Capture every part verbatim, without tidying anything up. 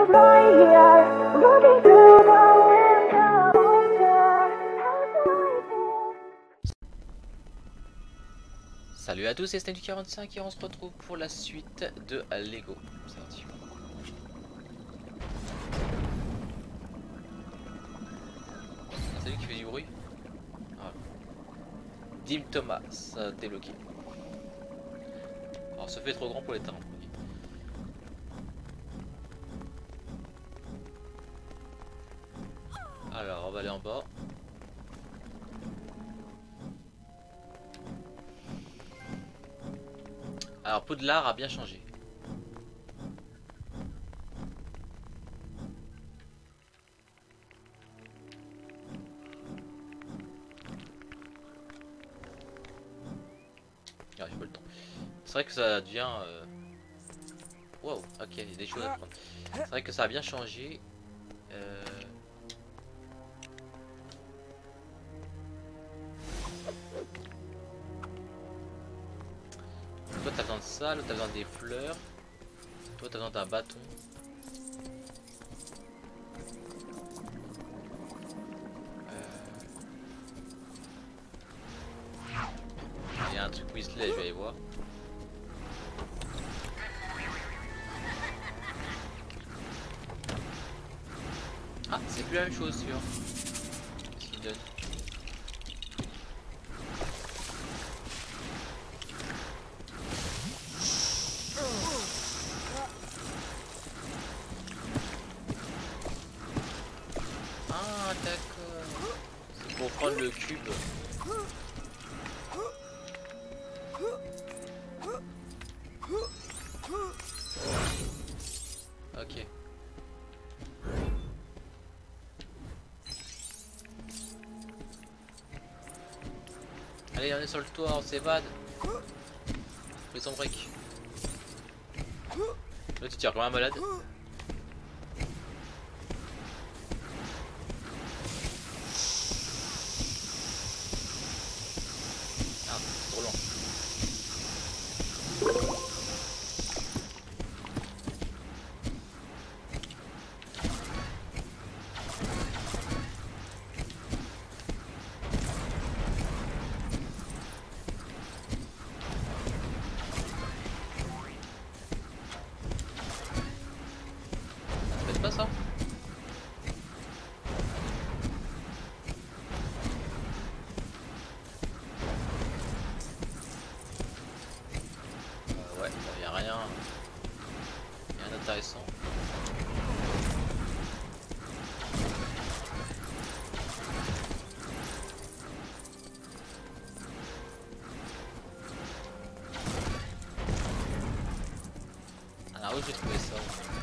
Salut à tous, c'est Stan du quarante-cinq et on se retrouve pour la suite de Lego. C'est parti. C'est lui qui fait du bruit. Voilà. Dim Thomas, euh, débloqué. Alors ça fait trop grand pour les talents. Alors on va aller en bas. Alors Poudlard a bien changé. Ah, j'ai pas le temps. C'est vrai que ça devient... Euh... Wow, ok, il y a des choses à prendre. C'est vrai que ça a bien changé. Euh... Toi t'as besoin de ça, l'autre t'as besoin des fleurs. Toi t'as besoin d'un bâton. Il y a un truc Weasley, je vais aller voir. Ah, c'est plus la même chose, sûr. Qu'est-ce qu'il donne? Ah, d'accord. C'est pour prendre le cube. Ok. Allez, on est sur le toit, on s'évade. Fais son break. Là, tu tires comme un malade. Ah, c'est trop long. Faites pas ça. Euh, ouais, bon, y a rien. Rien d'intéressant. Alors où j'ai trouvé ça?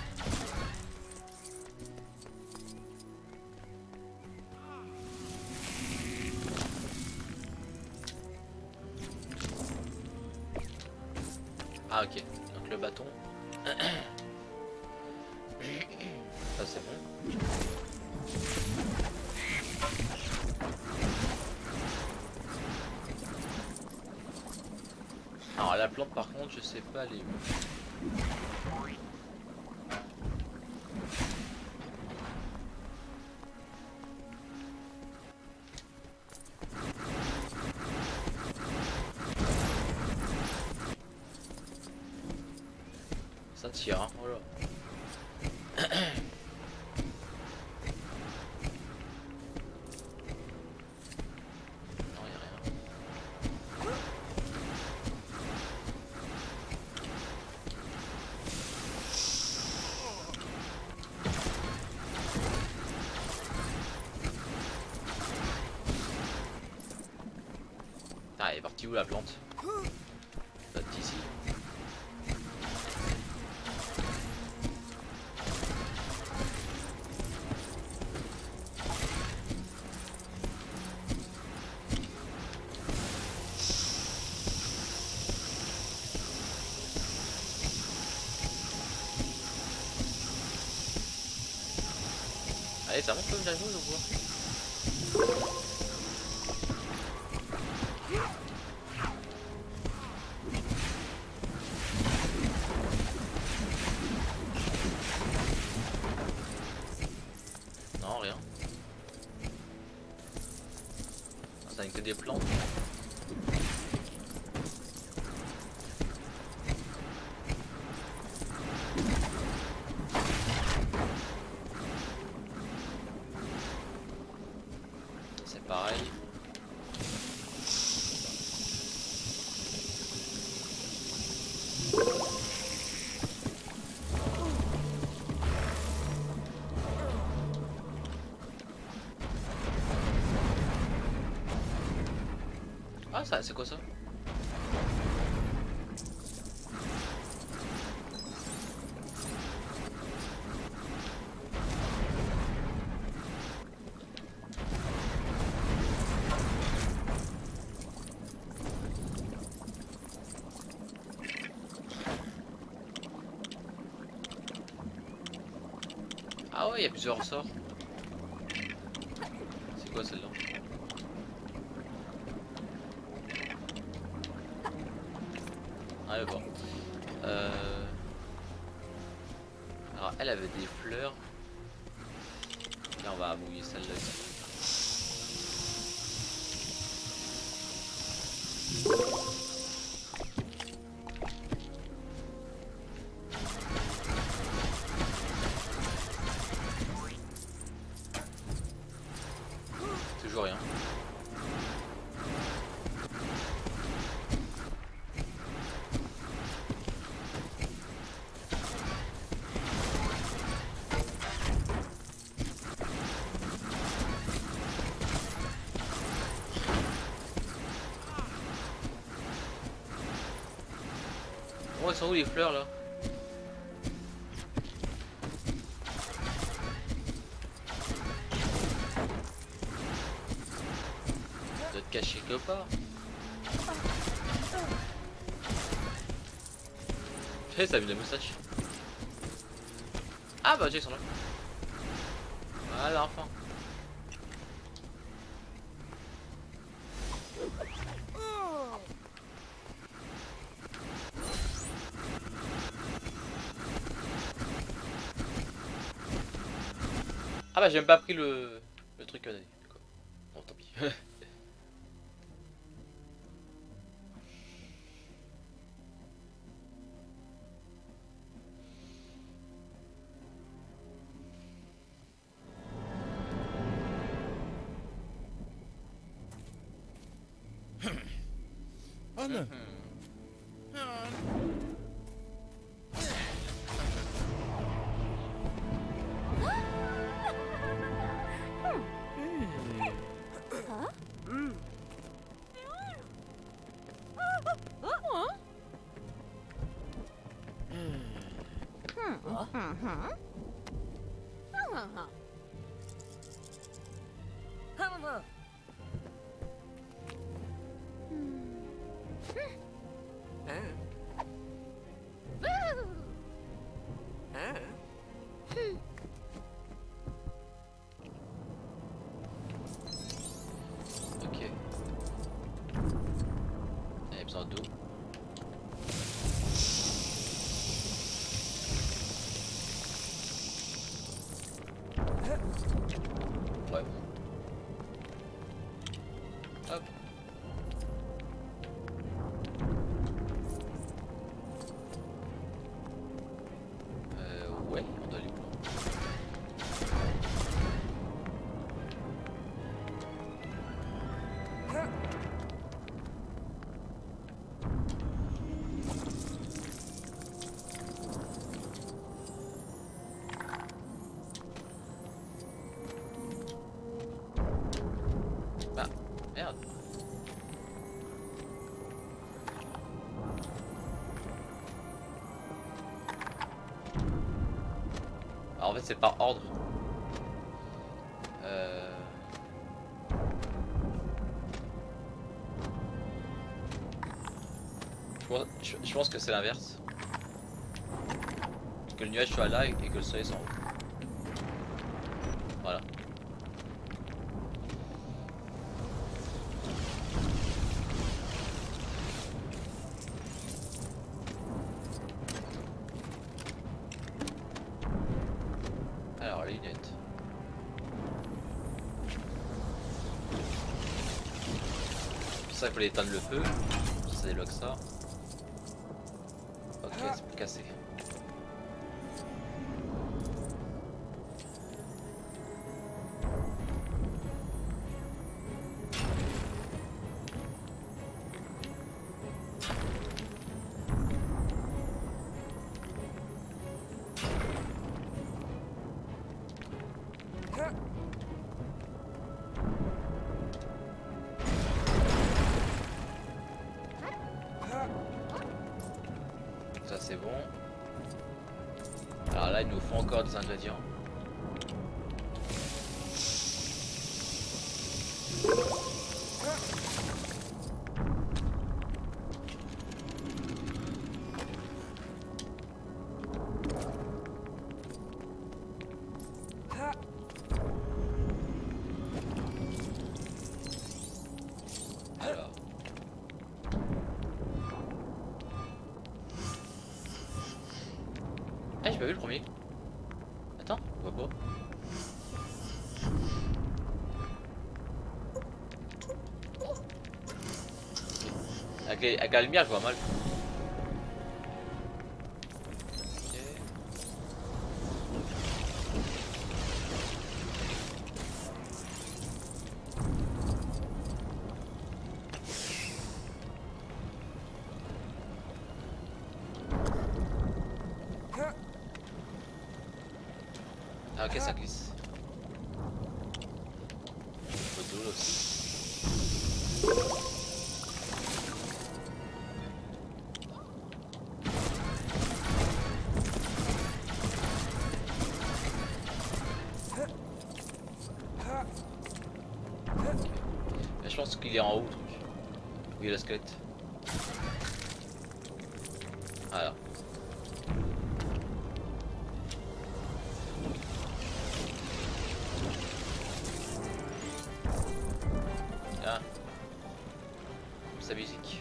Ah ok, donc le bâton. Ça c'est bon. Alors la plante par contre je sais pas elle est où. Ça tire, hein, voilà. Non, y a rien. Ah, elle est partie où la plante? Ça ici. Allez, ça monte comme la chose ou quoi? des plantes. C'est pareil. Ah ça, c'est quoi ça? Ah ouais, il y a plusieurs sorts. C'est quoi celle-là? Ah bon. Euh... Alors elle avait des fleurs. Là on va mouiller celle-là ici. Toujours rien. Oh, elles sont où les fleurs là? Ça doit être caché quelque part. Hé, ça a mis la moustache. Ah bah tiens, ils sont là. Voilà, enfin. Ah bah j'ai même pas pris le, le truc à donner. Bon tant pis. Oh non. Ok. Il y a besoin d'eau. Ouais. Hop. Euh, ouais, on doit aller où là? Bah, merde. Alors, en fait, c'est par ordre. Euh... Je pense, je, je pense que c'est l'inverse. Que le nuage soit là et que le soleil soit en haut. Voilà. Alors, les lunettes. ça il fallait éteindre le feu. Ça débloque ça. Ok, c'est plus cassé. Ça c'est bon. Alors là il nous faut encore des ingrédients. Alors. Ah, j'ai pas vu le premier. Attends, on voit pas. Avec, les, avec la lumière, je vois mal. Ok. Ah ok, ça glisse. Faut de l'eau aussi. Je pense qu'il est en haut, le truc. Où il y a le squelette. Voilà. Ah. Sa musique.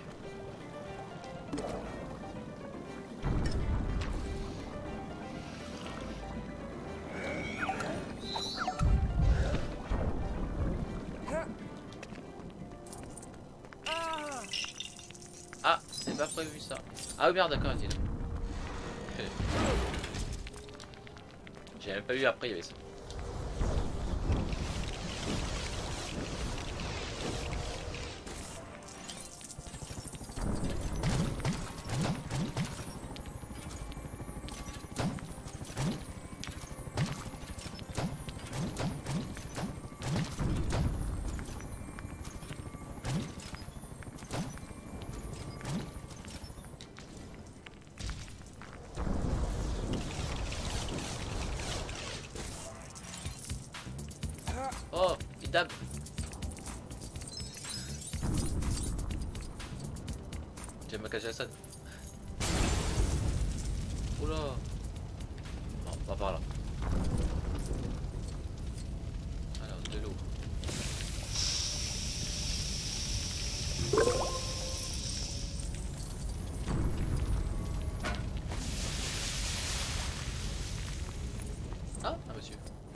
Ah, c'est pas prévu ça. Ah oui merde, d'accord, il est là. J'ai même pas vu après, il y avait ça. Oh, il dab. J'ai ma cage à Assad. Oula. Non, pas par là. Alors, de l'eau. Ah, un monsieur.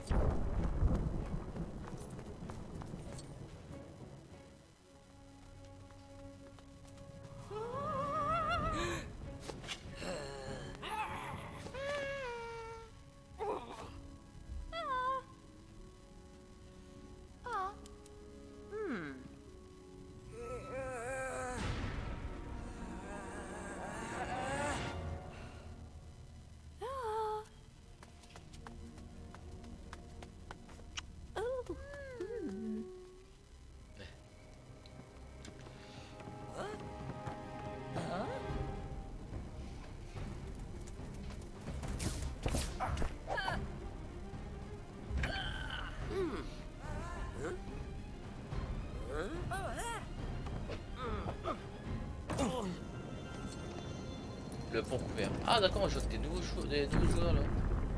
Le pont couvert. Ah d'accord, je vois des nouveaux joueurs, des nouveaux joueurs là.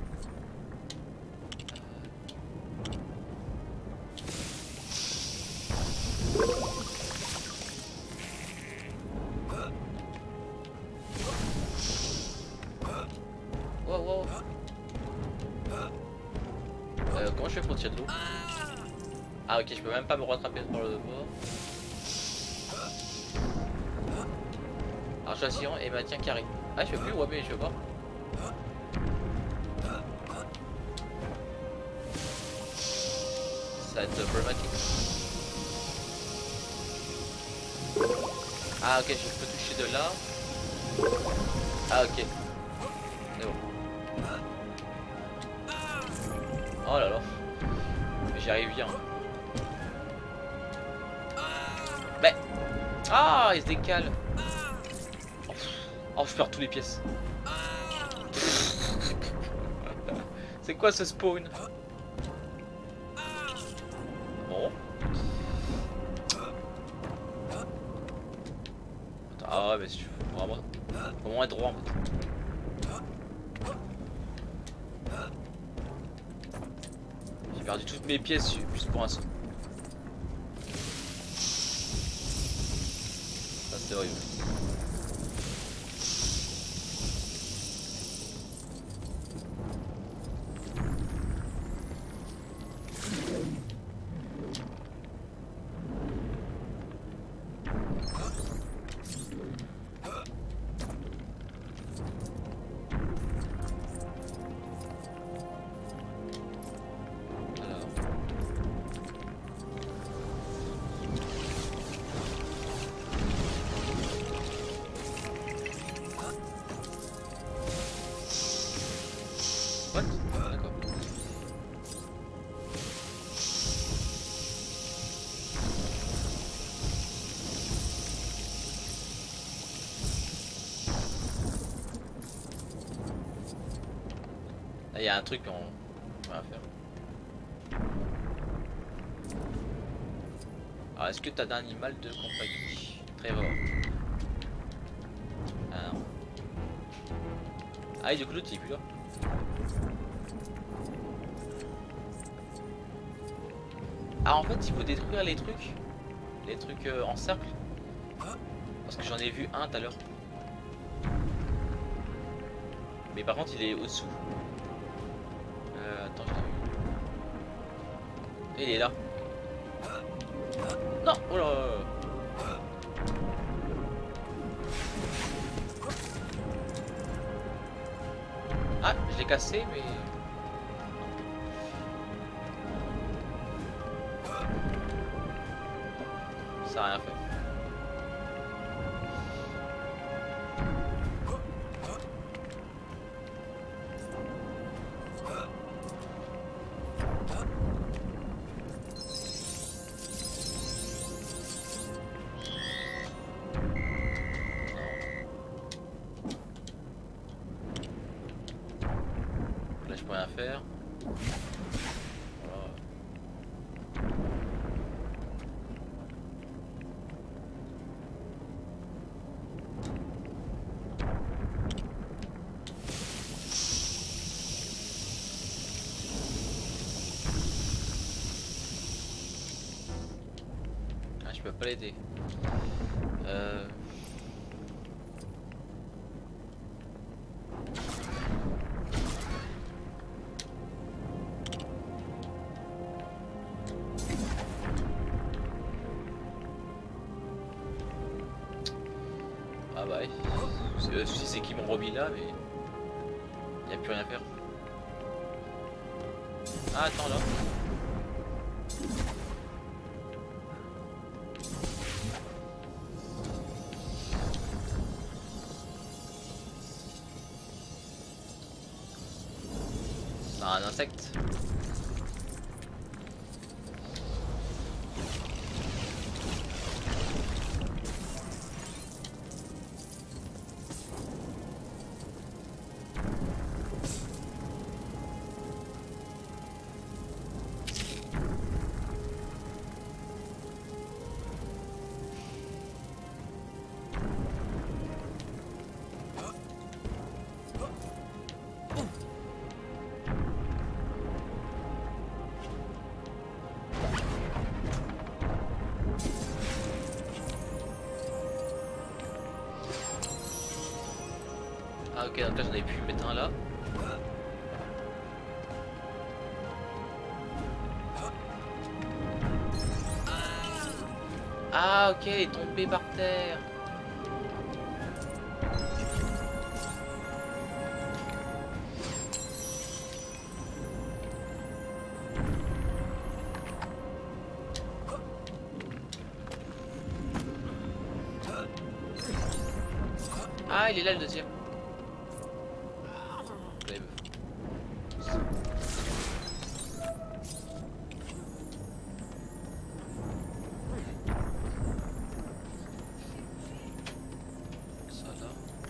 Wow, wow. Euh, comment je fais pour tirer de l'eau? Ah ok, je peux même pas me rattraper par le bord. Arrache assurant et maintien carré. Ah, je fais plus, ouais, mais je veux pas. Ça va être problématique. Ah, ok, je peux toucher de là. Ah, ok. C'est bon. Oh là là. Mais j'y arrive bien. Mais. Ah, il se décale. Oh, oh je perds toutes les pièces. C'est quoi ce spawn? Bon. Attends, ah ouais, mais si tu veux vraiment. Comment être droit en fait. J'ai perdu toutes mes pièces juste pour un saut. Ça c'est horrible. What? D'accord. Là, il y a un truc qu'on va faire. Alors, est-ce que t'as d'un animal de compagnie? Trevor. Ah non. Ah, du coup, l'autre, il est plus là. Ah, en fait, il faut détruire les trucs. Les trucs euh, en cercle. Parce que j'en ai vu un tout à l'heure. Mais par contre, il est au-dessous. Euh, attends, je l'ai vu. Il est là. Non, oh là. Ah, je l'ai cassé, mais... Ça a rien fait. Là, je peux rien faire. Voilà. Ah, je peux pas l'aider. Euh... Ah bah ouais. Le souci c'est qu'ils m'ont remis là, mais il n'y a plus rien à faire. Ah attends là. C'est un insecte. Ah ok, donc là j'en avais pu mettre un là. Ah ok, il est tombé par terre. il est là le deuxième. Là, il me... Ça là.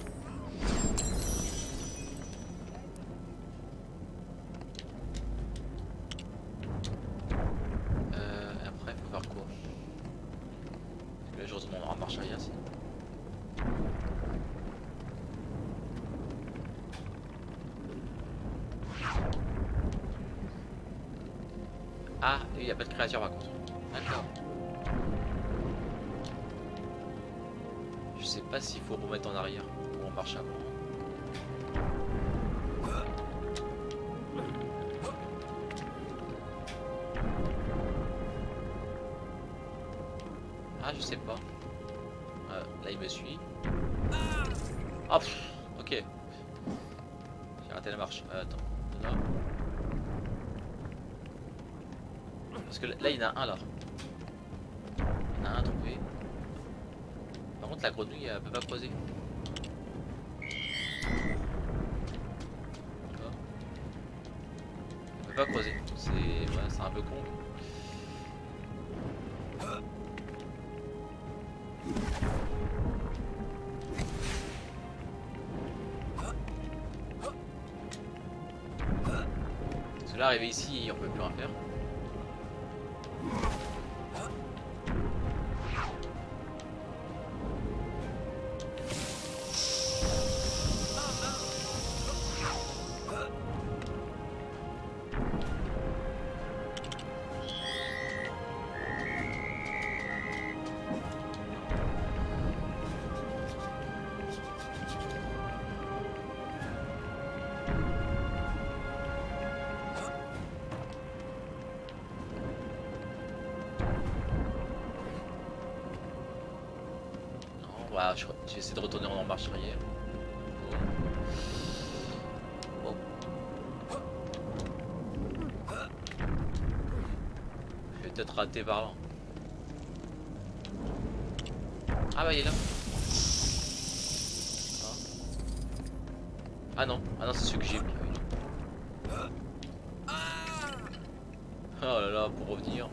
Euh, après, faut faire quoi? Parce que là, je retourne en marche arrière. Si. Ah, il n'y a pas de créature par contre. D'accord. Je sais pas s'il faut remettre en arrière ou en marche avant. Ah, je sais pas. Euh, là, il me suit. Ah, pff, ok. J'ai raté la marche. Euh, attends. Là. Parce que là, il y en a un là. Il y en a un trouvé. Par contre, la grenouille, elle peut pas croiser. Elle peut pas croiser. C'est ouais, c'est un peu con. Parce que là, arrivé ici, on peut plus rien faire. Voilà, je, je vais essayer de retourner en marche arrière. Oh. Oh. Je vais peut-être rater par là. Ah bah il est là. Ah, ah non, ah non c'est celui que j'ai mis. Oh là là, pour revenir.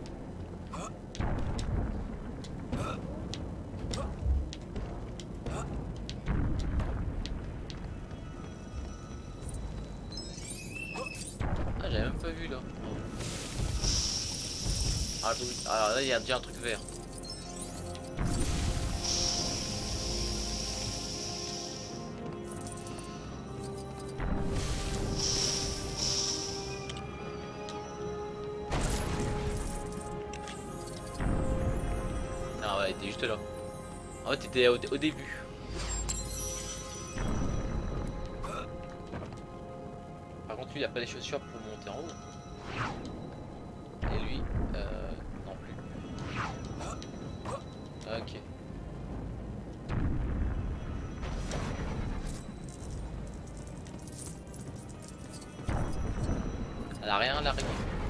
Ah j'avais même pas vu là. Ah, alors là il y a déjà un truc vert. Ah ouais, il était juste là. En fait, t'étais au, au début. Par contre, lui, il a pas les chaussures pour monter en haut. Et lui, euh, non plus. Ok. Elle a rien, l'araignée.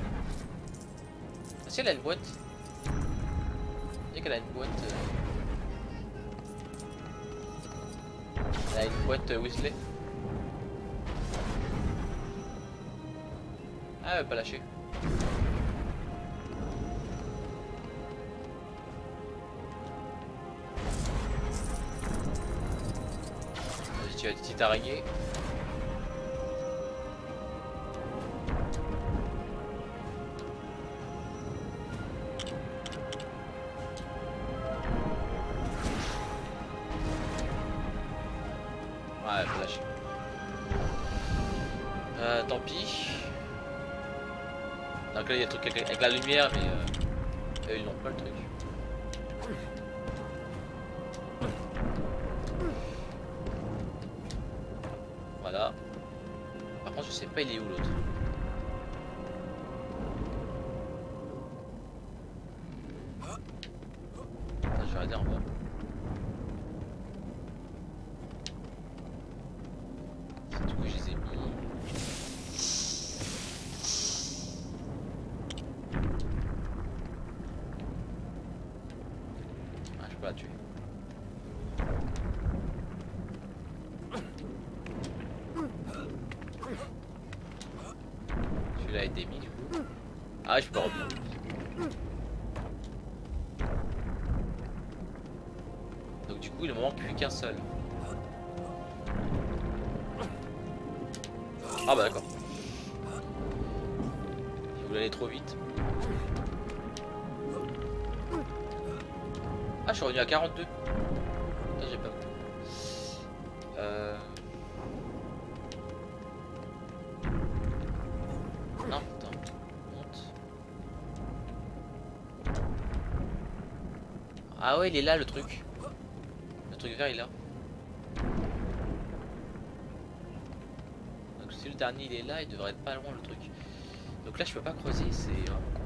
Ah si, elle a une boîte. Elle a une boîte. Euh... Elle a une boîte euh, Weasley. Ah, elle veut pas lâcher. Vas-y, tu as des petites araignées. Ouais, elle peut lâcher. Euh, tant pis. Donc là il y a le truc avec, avec la lumière, mais euh, eux ils n'ont pas le truc. Voilà. Par contre je sais pas il est où l'autre. Attends, je vais regarder en bas. Du coup je les ai mis. Ah, je peux la tuer. Celui-là a été mis du coup. Ah, je peux pas revenir. Donc du coup il ne me manque plus qu'un seul. Ah bah d'accord. Si vous voulez aller trop vite. Ah, je suis revenu à quarante-deux. Putain, j'ai pas vu. Euh... Non, putain. Monte. Ah ouais, il est là le truc. Le truc vert il est là. Donc si le dernier il est là, il devrait être pas loin le truc. Donc là je peux pas creuser, c'est vraiment con.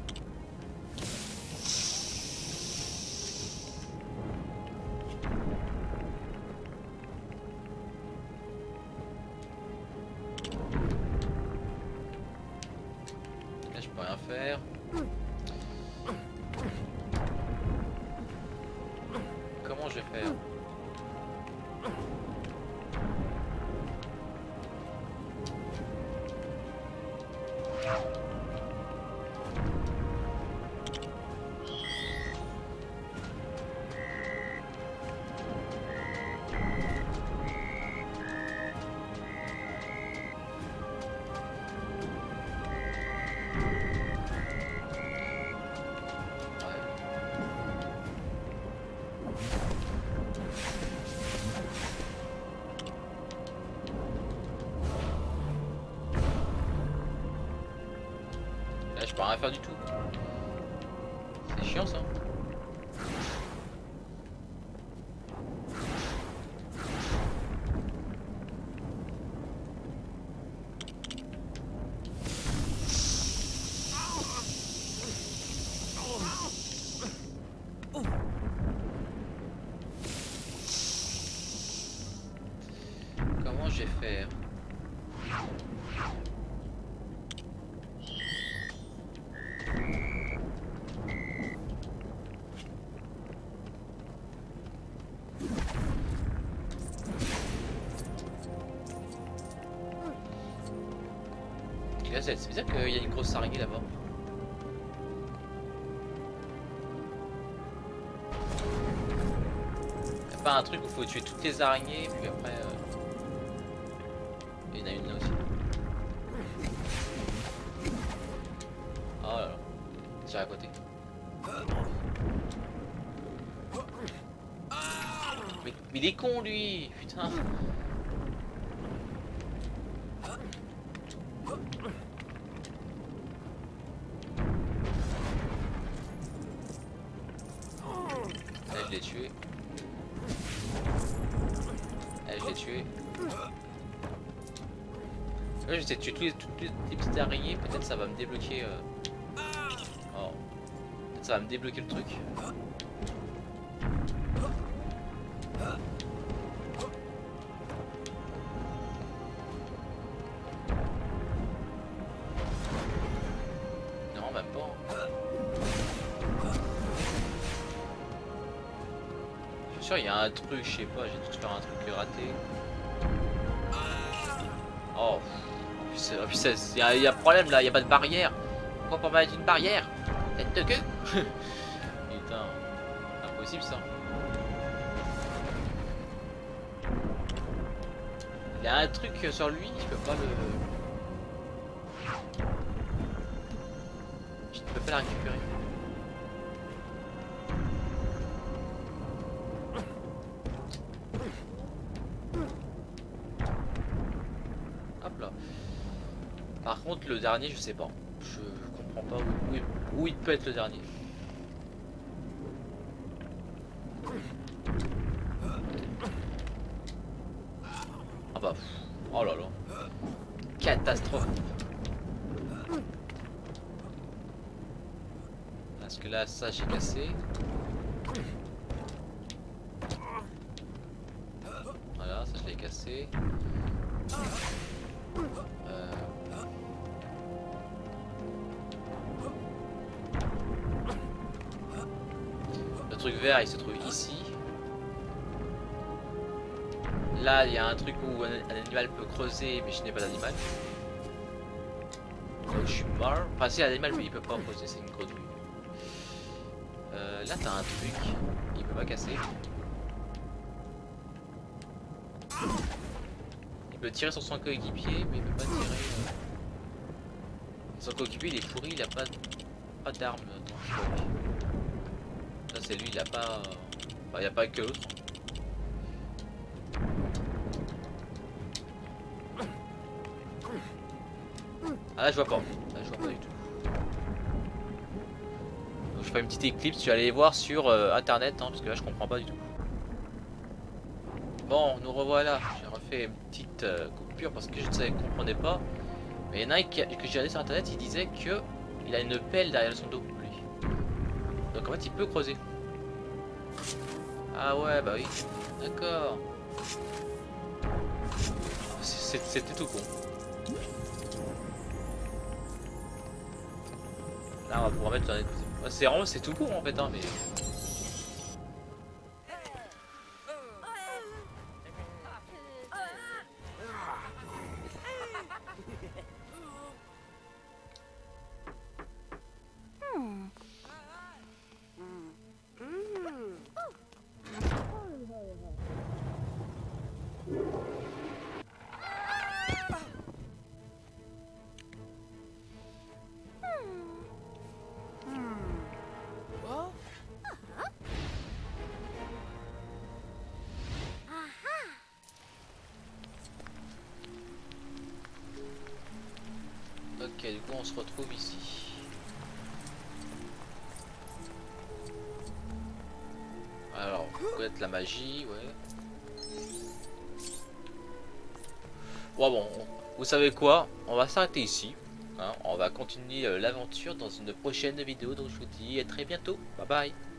Là je peux rien faire. Comment je vais faire? Là je peux rien faire du tout. C'est chiant ça. Comment je vais faire? C'est bizarre qu'il y a une grosse araignée là-bas. Y'a pas un truc où il faut tuer toutes les araignées, puis après... Euh... Il y en a une là aussi. Oh là là. Tire à côté. Mais, mais il est con lui. Putain. Là je l'ai tué. Là je l'ai tué. Là j'essaie de tuer tous les, toutes les, les petites araignées, peut-être ça va me débloquer. Euh... Oh. Peut-être ça va me débloquer le truc. Non, même pas. Je suis sûr il y a un truc, je sais pas, j'ai dû faire un truc raté. Oh, il y, a, y a problème là, il y a pas de barrière. Pourquoi pas mettre une barrière? Tête de queue. Putain, impossible ça. Il y a un truc sur lui, je peux pas le... Je ne peux pas la récupérer. Hop là. Par contre le dernier je sais pas. Je comprends pas où, où, où il peut être le dernier. Ah bah, oh là là. Catastrophe. Parce que là ça j'ai cassé. Voilà, ça je l'ai cassé. Euh... Le truc vert il se trouve ici. Là il y a un truc où un, un animal peut creuser mais je n'ai pas d'animal. Donc je suis mort. Enfin si l'animal lui il peut pas poser, c'est une grenouille. Euh, là t'as un truc, il peut pas casser. Il peut tirer sur son coéquipier mais il peut pas tirer. Euh... Son coéquipier il est pourri, il a pas, pas d'arme dans le choc. Ça c'est lui, il a pas... Enfin, il a pas que l'autre. Ah là je vois pas, là je vois pas du tout. Donc, je fais une petite éclipse, je vais aller voir sur euh, internet hein, parce que là je comprends pas du tout. Bon, nous revoilà, j'ai refait une petite euh, coupure parce que je ne comprenais pas. Mais il y en a un qui, que j'ai regardé sur internet, il disait que il a une pelle derrière son dos lui. Donc en fait il peut creuser. Ah ouais bah oui, d'accord. C'était tout con. Là on va pouvoir mettre sur un côté. C'est vraiment c'est tout court en fait hein, mais. Ok, du coup on se retrouve ici. Alors, connaître la magie, ouais. Bon, bon, vous savez quoi? On va s'arrêter ici. Hein, on va continuer euh, l'aventure dans une prochaine vidéo. Donc je vous dis à très bientôt. Bye bye.